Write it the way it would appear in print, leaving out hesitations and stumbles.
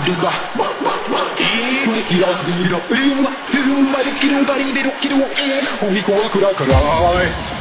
るばいいキラビラビルはできるバリベロキル踏み込は暗からい